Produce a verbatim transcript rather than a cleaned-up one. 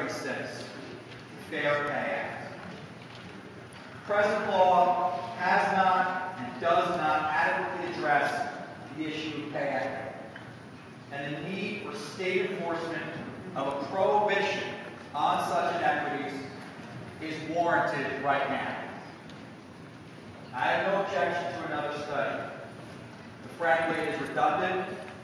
thirty-six, Fair Pay Act. Present law has not and does not adequately address the issue of pay equity, and the need for state enforcement of a prohibition on such inequities is warranted right now. I have no objection to another study, but frankly it is redundant